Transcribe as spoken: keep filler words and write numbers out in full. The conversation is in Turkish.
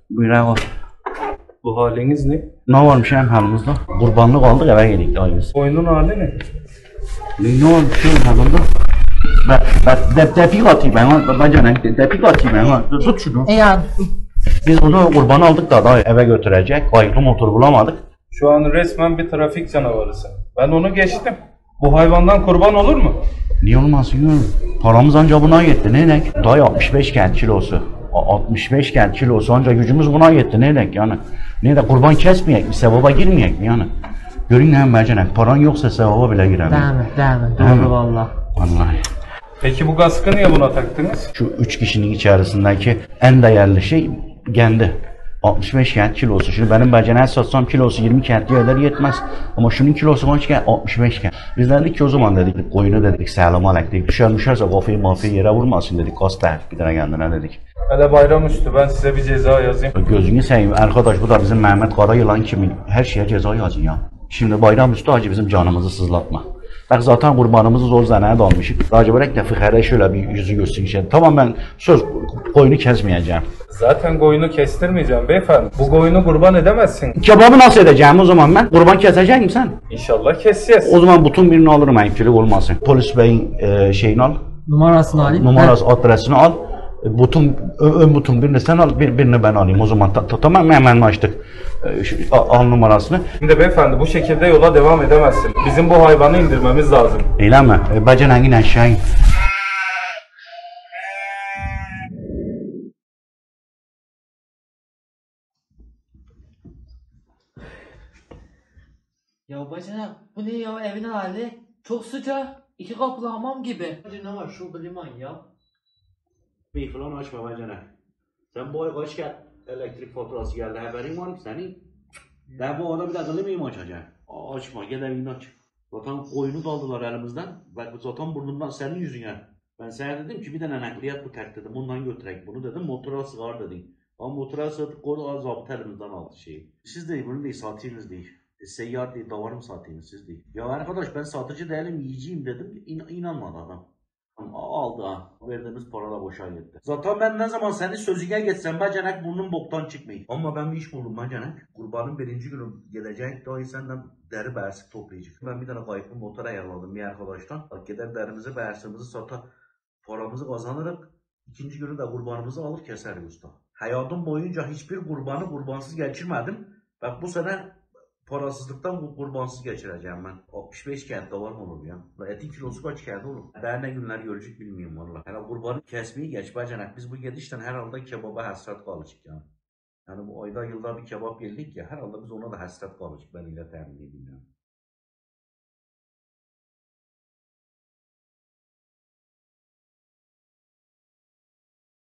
Buyur ağa. Bu haliniz ne? Ne varmış hem halimizde? Kurbanlık aldık eve geldik daha biz. Oyunun hali ne? Ne, ne varmış şu halimde? Ben, ben de, depik atayım ben ha. Bacanak de, depik atayım ben ha. Tut şunu. E yani. Biz onu kurban aldık da daha eve götürecek. Kayıklı motor bulamadık. Şu an resmen bir trafik canavarısın. Ben onu geçtim. Bu hayvandan kurban olur mu? Niye olmasın ya? Paramız anca buna yetti. Ne demek? Daha altmış beş kent kilosu. A- altmış beş kent kilosu anca gücümüz buna yetti. Ne demek yani? Ne de kurban kesmeyek mi? Sevaba girmeyek mi yani? Görün ne mercenek. Paran yoksa sevaba bile giremez. Değil mi? Değil mi? Değil mi? Doğru valla. Vallahi. Peki bu kaskı niye buna taktınız? Şu üç kişinin içerisindeki en değerli şey kendi. altmış beş kent kilosu. Şimdi benim bacanak satsam kilosu yirmi kent diyorlar yetmez. Ama şunun kilosu kaç kent? altmış beş kent. Biz dedik ki o zaman dedik koyunu dedik selam alek dedik. Düşer düşerse kafayı mafya yere vurmasın dedik. Kas terk bir tane kendine dedik. Hele bayram üstü ben size bir ceza yazayım. Gözünü seveyim arkadaş bu da bizim Mehmet Karayılan kimi her şeye ceza yazın ya. Şimdi bayram üstü acı bizim canımızı sızlatma. Bak zaten kurbanımızı zor zanaya dalmışık. Acaba bırak da fıkhare şöyle bir yüzü görsün işte. Tamam ben söz koyunu kesmeyeceğim. Zaten koyunu kestirmeyeceğim beyefendi. Bu koyunu kurban edemezsin. Kebabı nasıl edeceğim o zaman ben? Kurban kesecek misin sen? İnşallah keseceğiz. O zaman bütün birini alırım ayıpçılık olmasın. Polis beyin e, şeyini al, Numarasını alayım. numarası adresini al. E, Butun, ö- ön butun birini sen al, bir, birini ben alayım. O zaman ta, ta, tamam mı? Hemen açtık. E, şu, al, al numarasını. Şimdi beyefendi bu şekilde yola devam edemezsin. Bizim bu hayvanı indirmemiz lazım. Öyle mi? E, bacanak in aşağı in. Ya bacana bu ne ya evin hali? Çok sıcak. İki kapılı hamam gibi. Hadi ne var şurada liman ya. Bir falan açma bacanak. Sen bu ay kaç kere elektrik faturası geldi haberin var mı senin? Ben bu arada bir dakika limayı açacağım. Aa, açma gel evini aç. Zaten koyunu daldılar elimizden. Bak zaten burnumdan senin yüzüne. Ben sana dedim ki bir tane nakliyat bu tek dedim. Ondan götürek bunu dedim. Motora sığar dedim. Ama motora sığdık kodu zabıt elimizden aldı şeyi. Siz değil bunu değil satayınız değil. E, seyyar değil davar mı satayınız siz değil. Ya arkadaş ben satıcı değilim yiyeceğim dedim. İn inanmadı adam. Aldı ha. Verdiğimiz para da boşa gitti. Zaten ben ne zaman senin sözüne geçsem bacanak burnum boktan çıkmayın. Ama ben bir iş buldum bacanak. Kurbanın birinci günü gelecek dahi senden deri bersik toplayacak. Ben bir tane kayıklı motor ayarladım bir arkadaştan. Bak gider derimizi bersimizi sata paramızı kazanırız. İkinci günü de kurbanımızı alır keseriz usta. Hayatım boyunca hiçbir kurbanı kurbansız geçirmedim. Bak bu sene parasızlıktan kurbansız geçireceğim ben. altmış beş kentte var mı olur ya? Etin kilosu kaç kent olur? Daha ne günler görecek bilmiyorum valla. Yani kurbanı kesmeyi geç bacanak. Biz bu gidişten herhalde kebaba hasret kalacak yani. Yani bu ayda yılda bir kebap yedik ya herhalde biz ona da hasret kalacak ben ile temin edeyim yani.